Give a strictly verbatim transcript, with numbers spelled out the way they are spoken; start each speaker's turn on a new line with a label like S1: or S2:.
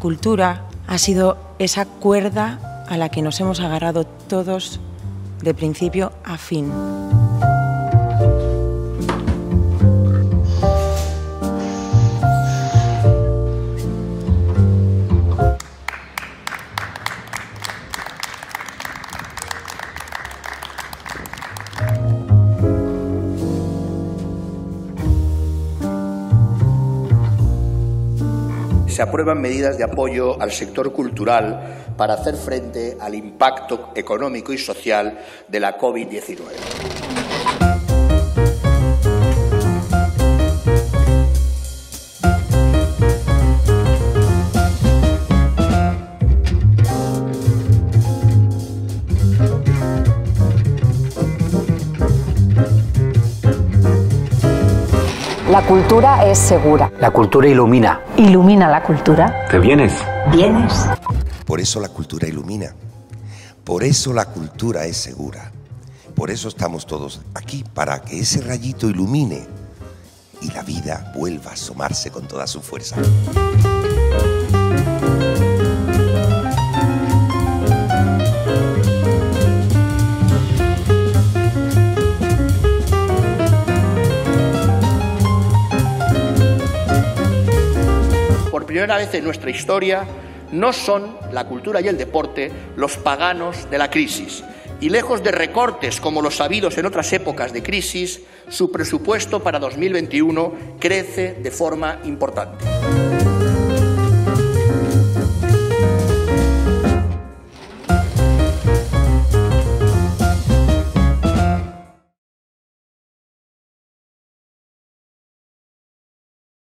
S1: cultura ha sido esa cuerda a la que nos hemos agarrado todos de principio a fin.
S2: Se aprueban medidas de apoyo al sector cultural para hacer frente al impacto económico y social de la COVID diecinueve.
S3: La cultura es segura.
S4: La cultura ilumina.
S3: Ilumina la cultura.
S4: ¿Te vienes?
S3: ¿Vienes?
S5: Por eso la cultura ilumina. Por eso la cultura es segura. Por eso estamos todos aquí, para que ese rayito ilumine y la vida vuelva a asomarse con toda su fuerza.
S2: Por primera vez en nuestra historia, no son la cultura y el deporte los paganos de la crisis. Y lejos de recortes como los habidos en otras épocas de crisis, su presupuesto para dos mil veintiuno crece de forma importante.